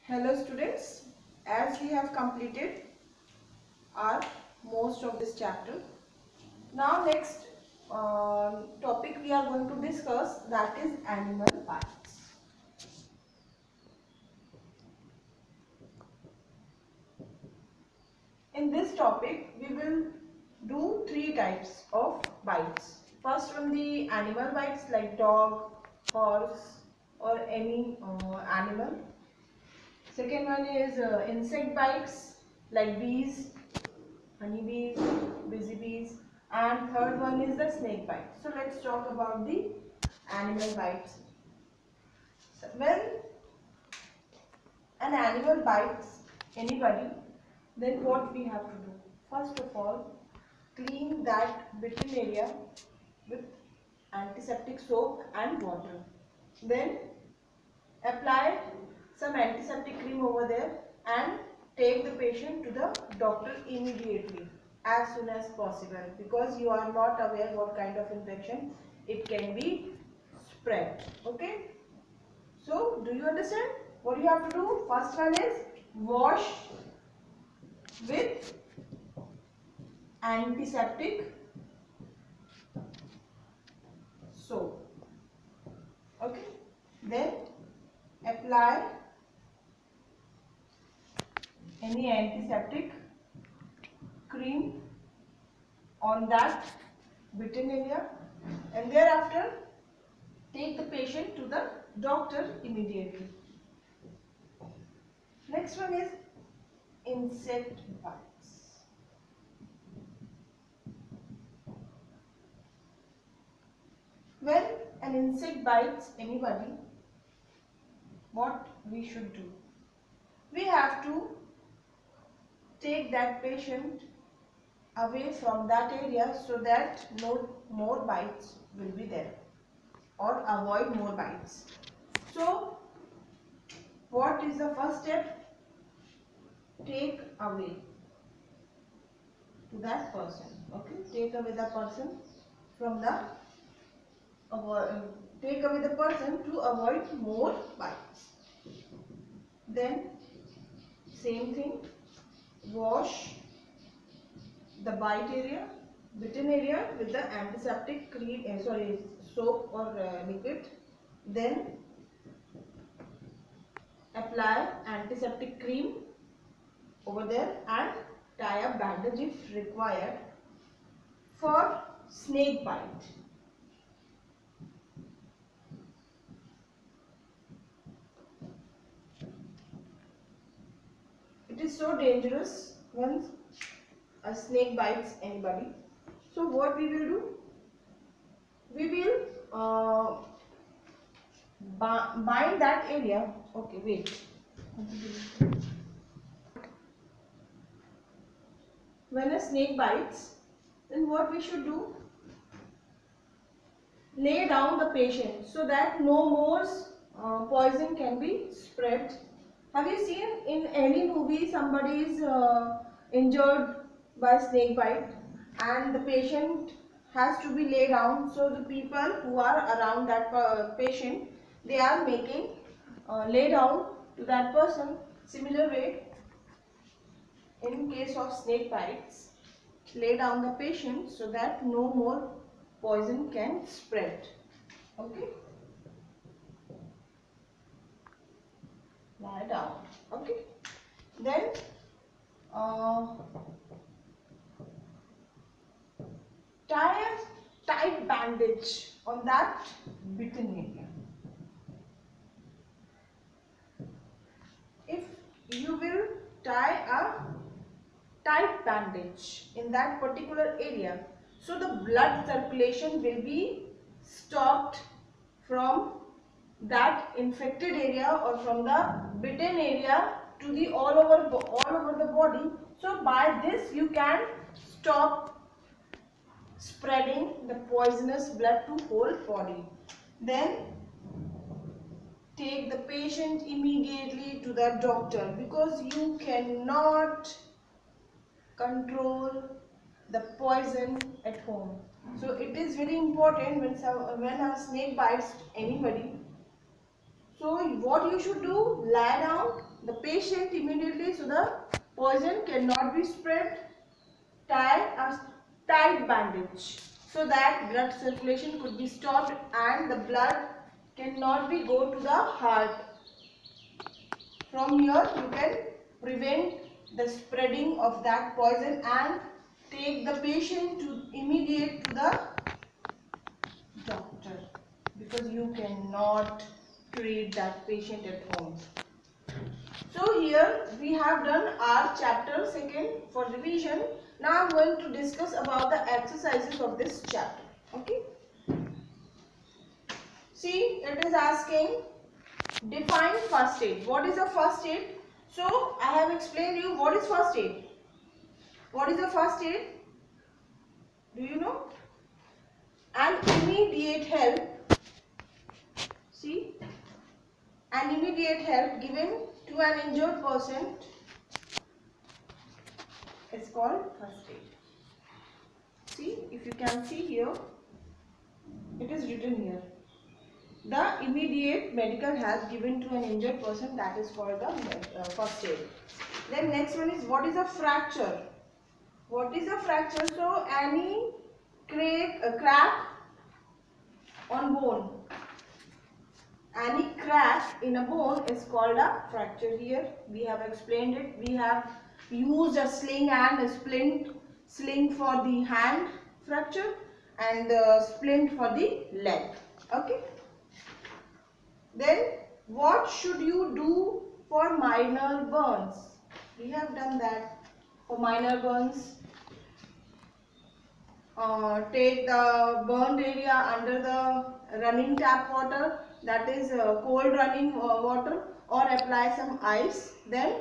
Hello students, as we have completed our most of this chapter, now next topic we are going to discuss, that is animal bites. In this topic we will do three types of bites. First one, the animal bites like dog, horse or any animal. Second one is insect bites like bees, honeybees, busy bees, and third one is the snake bite. So let's talk about the animal bites. So when an animal bites anybody, then what we have to do? First of all, clean that bitten area with antiseptic soap and water. Then apply some antiseptic cream over there and take the patient to the doctor immediately, as soon as possible, because you are not aware what kind of infection it can be spread. Okay, so do you understand what you have to do? First one is wash with antiseptic soap. Okay, then apply any antiseptic cream on that bitten area, and thereafter take the patient to the doctor immediately. Next one is insect bites. When an insect bites anybody, what we should do? We have to take that patient away from that area so that no more bites will be there, or avoid more bites. So what is the first step? Take away to that person. Okay, take away the person from the take away the person to avoid more bites. Then same thing, wash the bite area, bitten area with the antiseptic cream, soap or liquid. Then apply antiseptic cream over there and tie a bandage if required. For snake bite, it is so dangerous when a snake bites anybody. So what we will do? We will bind that area. Okay, wait. When a snake bites, then what we should do? Lay down the patient so that no more poison can be spread. Have you seen in any movie somebody is injured by snake bite and the patient has to be laid down? So the people who are around that patient, they are making lay down to that person. Similar way, in case of snake bites, lay down the patient so that no more poison can spread. Okay, lie down. Okay, then tie a tight bandage on that bitten area. If you will tie a tight bandage in that particular area, so the blood circulation will be stopped from that infected area or from the bitten area to the all over the body. So by this you can stop spreading the poisonous blood to whole body. Then take the patient immediately to the doctor, because you cannot control the poison at home. So it is very important when a snake bites anybody. So what you should do? Lie down the patient immediately, so the poison cannot be spread. Tie a tight bandage so that blood circulation could be stopped and the blood cannot be go to the heart. From here you can prevent the spreading of that poison and take the patient to immediate to the doctor, because you cannot treat that patient at home. So here we have done our chapter 2 for revision. Now I am going to discuss about the exercises of this chapter. Okay. See, it is asking define first aid. What is a first aid? So I have explained you what is first aid. What is a first aid? Do you know? An immediate help. See, an immediate help given to an injured person is called first aid. See, if you can see here, it is written here. The immediate medical help given to an injured person, that is called the first aid. Then next one is, what is a fracture? What is a fracture? So any crack on bone. Any crack in a bone is called a fracture. Here we have explained it. We have used a sling and a splint. Sling for the hand fracture and the splint for the leg. Okay. Then what should you do for minor burns? We have done that. For minor burns, take the burned area under the running tap water, that is cold running water, or apply some ice. Then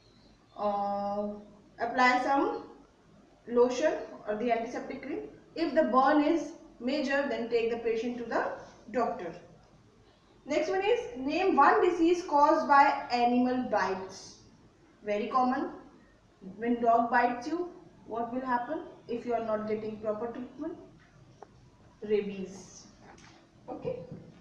apply some lotion or the antiseptic cream. If the burn is major, then take the patient to the doctor. Next one is, name one disease caused by animal bites. Very common. When dog bites you, what will happen if you are not getting proper treatment? Rabies. Okay.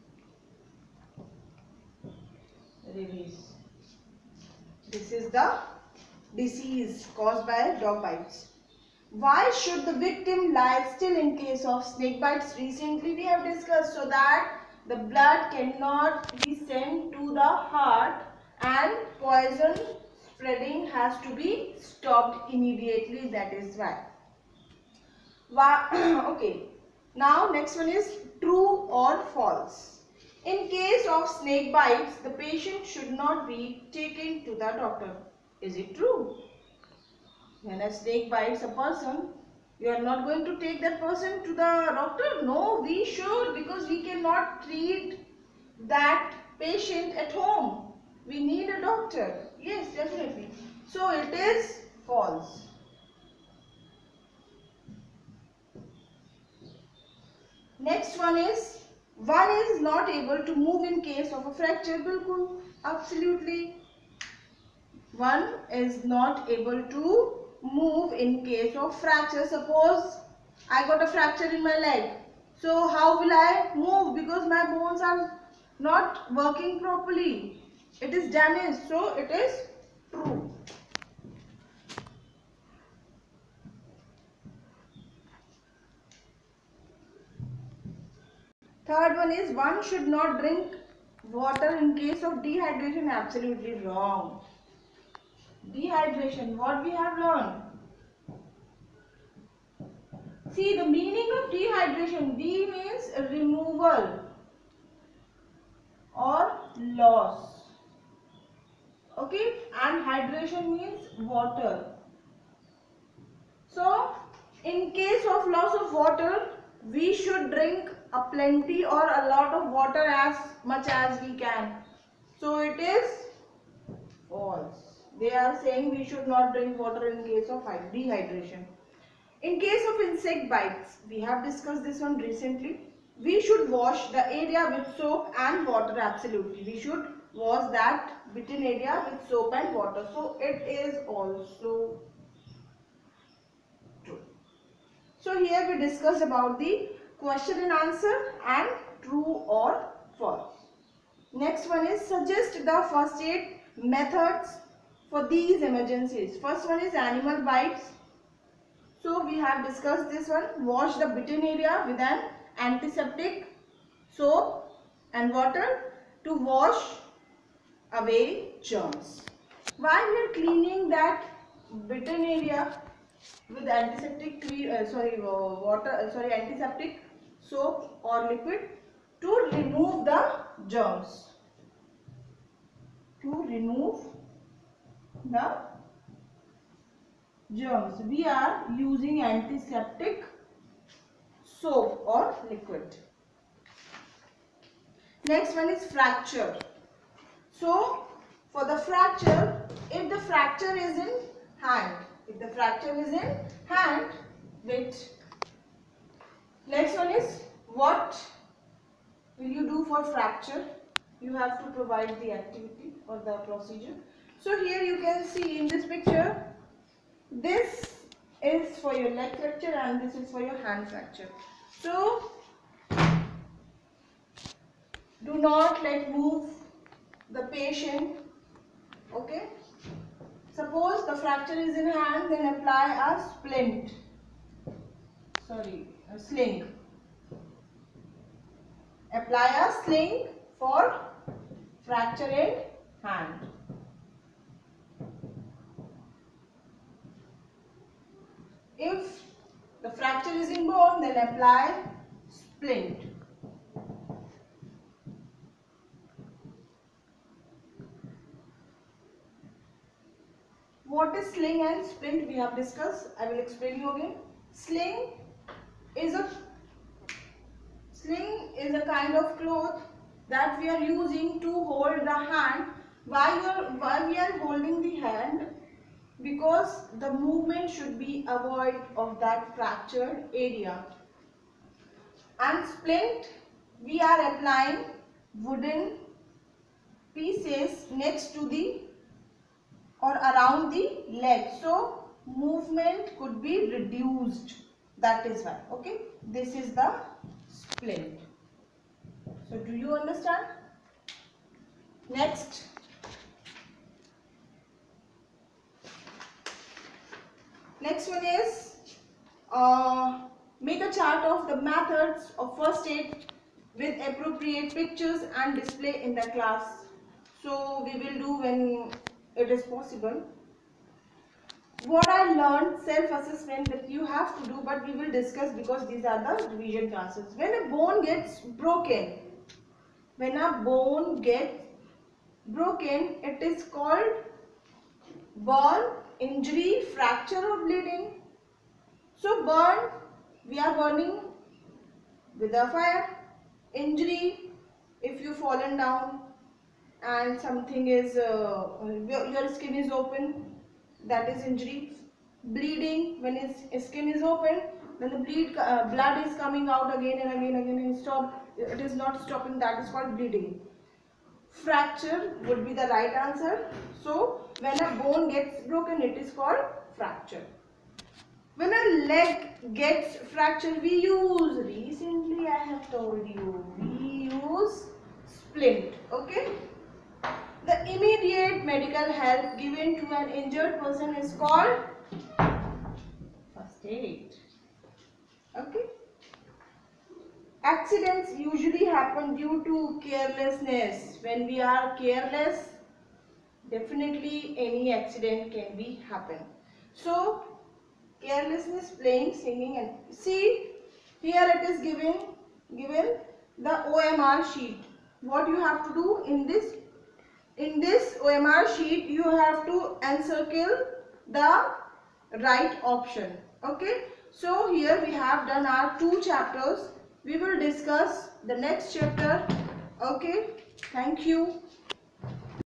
Rabies. This is the disease caused by dog bites. Why should the victim lie still in case of snake bites? Recently we have discussed, so that the blood cannot be sent to the heart and poison spreading has to be stopped immediately. That is why. Okay. Now next one is true or false. In case of snake bites, the patient should not be taken to the doctor. Is it true? When a snake bites a person, you are not going to take that person to the doctor? No, we should, because we cannot treat that patient at home. We need a doctor. Yes, definitely. So it is false. Next one is not able to move in case of a fracture. Bilkul, absolutely. One is not able to move in case of fracture. Suppose I got a fracture in my leg. So how will I move? Because my bones are not working properly. It is damaged. So it is true. Third one is, one should not drink water in case of dehydration. Absolutely wrong. Dehydration, what we have learned? See, the meaning of dehydration, D means removal or loss. Okay, and hydration means water. So, in case of loss of water, we should drink a plenty or a lot of water as much as we can. So, it is false. They are saying we should not drink water in case of dehydration. In case of insect bites, we have discussed this one recently. We should wash the area with soap and water. Absolutely. We should wash that bitten area with soap and water. So it is also true. So here we discussed about the question and answer and true or false. Next one is, suggest the first aid methods for these emergencies. First one is animal bites. So we have discussed this one. Wash the bitten area with an antiseptic soap and water to wash away germs. While we are cleaning that bitten area with antiseptic antiseptic soap or liquid to remove the germs. We are using antiseptic soap or liquid. Next one is fracture. So for the fracture, if the fracture is in hand, wait. Next one is, what will you do for fracture? You have to provide the activity or the procedure. So here you can see in this picture, this is for your leg fracture and this is for your hand fracture. So do not move the patient. Okay. Suppose the fracture is in hand, then apply a sling. Apply a sling for fracture in hand. If the fracture is in bone, then apply splint. What is sling and splint we have discussed. I will explain you again. Sling is a kind of cloth that we are using to hold the hand. Why we are holding the hand? Because the movement should be avoided of that fractured area. And splint, we are applying wooden pieces next to the or around the leg, so movement could be reduced. That is why. Okay, this is the splint. So do you understand? Next, one is make a chart of the methods of first aid with appropriate pictures and display in the class. So we will do when it is possible. What I learned, self-assessment, that you have to do, but we will discuss because these are the revision classes. When a bone gets broken, it is called burn, injury, fracture or bleeding. So burn, we are burning with a fire. Injury, if you fallen down and something is your skin is open, that is injury. Bleeding, when his skin is open, then the blood is coming out again and again and it is not stopping, that is called bleeding. Fracture would be the right answer. So when a bone gets broken, it is called fracture. When a leg gets fractured, recently I have told you, we use splint. Okay. The immediate medical help given to an injured person is called first aid. Okay. Accidents usually happen due to carelessness. When we are careless, definitely any accident can be happen. So carelessness, playing, singing, and see here it is given the OMR sheet. What you have to do in this OMR sheet, you have to encircle the right option. Okay. So here we have done our 2 chapters. We will discuss the next chapter. Okay. Thank you.